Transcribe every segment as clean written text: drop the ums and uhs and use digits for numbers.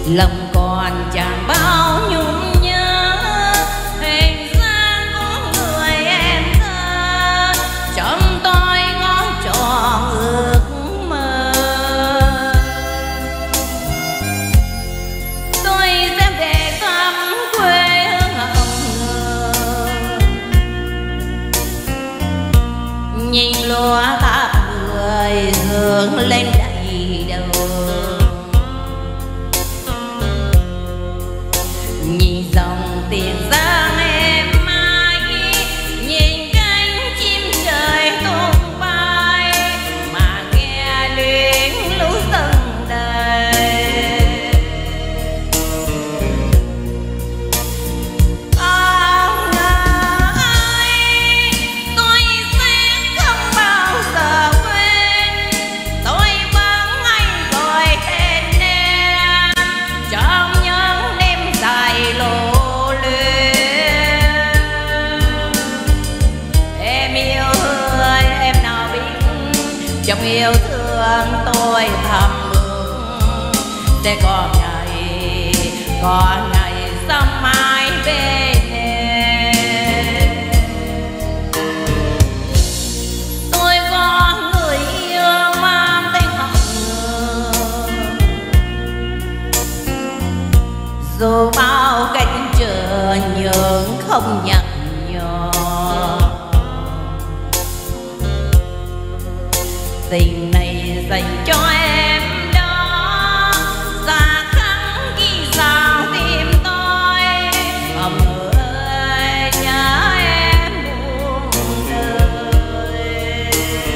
lòng còn chẳng bao nhung nhớ hình dáng của người em thơ trong tôi ngó tròn ước mơ. Tôi sẽ về thăm quê hương hồng hương, nhìn lúa tháp người hướng lên đầy đầu, nhìn dòng tiền giang em mãi, nhìn cánh chim trời tung bay mà nghe luyến lũ sông đầy. Không ngờ ai tôi sẽ không bao giờ quên, tôi vẫn anh gọi tên em trong những đêm dài lô luyến. Em yêu người em nào biết trong yêu thương tôi thầm ước sẽ có ngày sớm mai bên em. Tôi có người yêu mang tên Hồng Hương, dù bao cánh chờ nhưng không nhặt nhòa. Tình này dành cho em đó, xa khắc ghi sao tim tôi. Hồng ơi nhớ em muôn đời.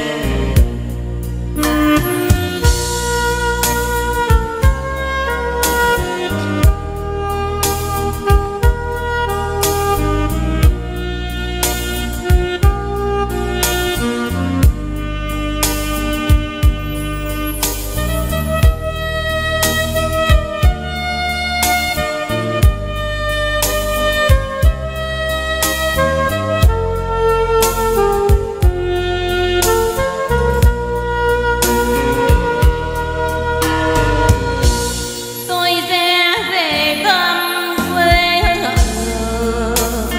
Tôi sẽ về thăm quê hương,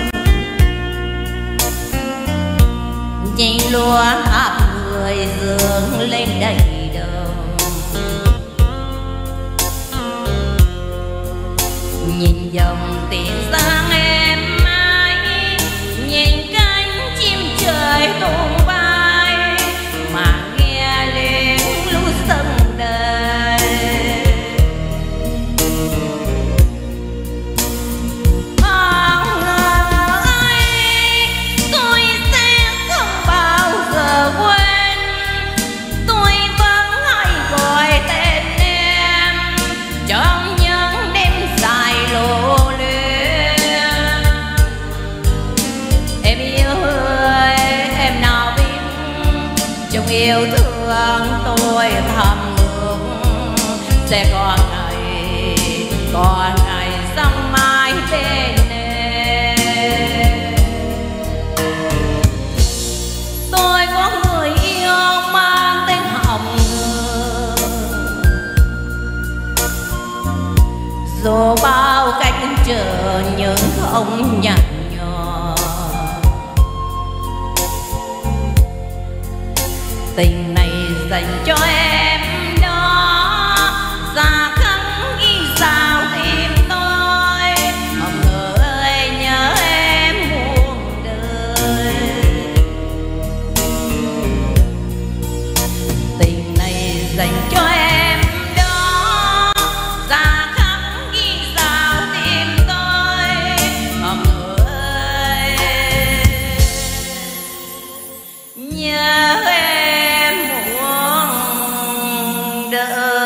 nhìn lúa tháp người dương lên đầy đầu, nhìn dòng tiền giang em mãi, nhìn cánh chim trời tung bay mà nghe luyến lũ sông đầy. Không ngờ ai tôi sẽ không bao giờ quên, tôi vẫn hay gọi tên em trong những đêm dài lô luyến. Em yêu người em nào biết trong yêu thương tôi thầm ước sẽ có ngày sớm mai bên em. Tôi có người yêu mang tên Hồng Hương, dù bao cách chờ nhưng không nhặt nhòa. Tình này dành cho em đó, xa khắc ghi sao tim tôi. Hồng ơi nhớ em muôn đời. Tình này dành cho em đó, xa khắc ghi sao tim tôi. Hồng ơi nhớ em muôn đời.